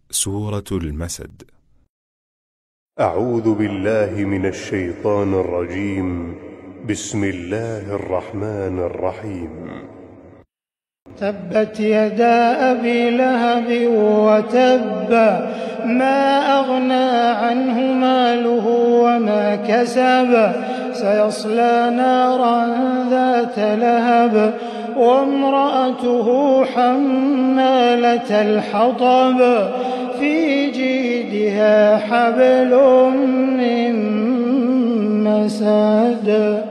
سورة المسد. أعوذ بالله من الشيطان الرجيم. بسم الله الرحمن الرحيم. تبت يدا أبي لهب وتب، ما أغنى عنه ماله وما كسب، سيصلى نارا ذات لهب وامرأته حمالة الحطب، في جيدها حبل من مسد.